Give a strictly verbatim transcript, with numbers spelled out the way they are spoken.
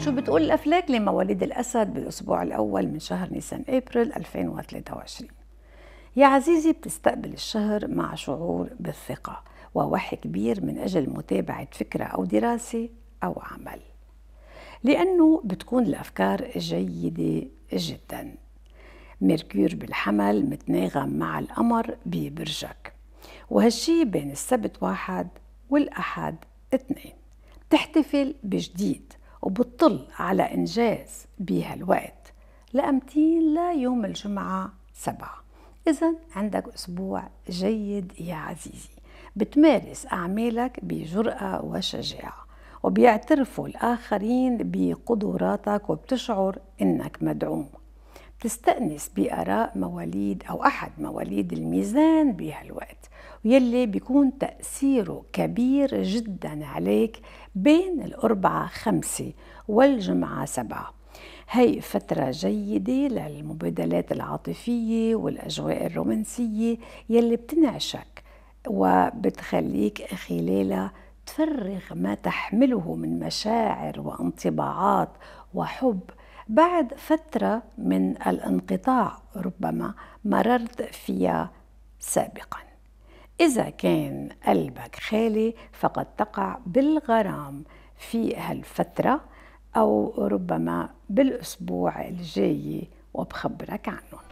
شو بتقول الأفلاك لمواليد الأسد بالأسبوع الأول من شهر نيسان أبريل ألفين وثلاثة وعشرين؟ يا عزيزي، بتستقبل الشهر مع شعور بالثقة ووحي كبير من أجل متابعة فكرة أو دراسة أو عمل، لأنه بتكون الأفكار جيدة جدا. ميركور بالحمل متناغم مع القمر ببرجك، وهالشي بين السبت واحد والأحد اثنين. بتحتفل بجديد وبتطل على إنجاز بهالوقت لأمتين ليوم الجمعة سبعة. إذن عندك أسبوع جيد يا عزيزي، بتمارس أعمالك بجرأة وشجاعة، وبيعترفوا الآخرين بقدراتك وبتشعر إنك مدعوم. بتستأنس بآراء مواليد أو أحد مواليد الميزان بهالوقت، ويلي بيكون تأثيره كبير جدا عليك بين الأربعة خمسة والجمعة سبعة. هي فترة جيدة للمبادلات العاطفية والأجواء الرومانسية يلي بتنعشك وبتخليك خلالها تفرغ ما تحمله من مشاعر وانطباعات وحب بعد فترة من الانقطاع ربما مررت فيها سابقا. إذا كان قلبك خالي فقد تقع بالغرام في هالفترة أو ربما بالأسبوع الجاي وبخبرك عنه.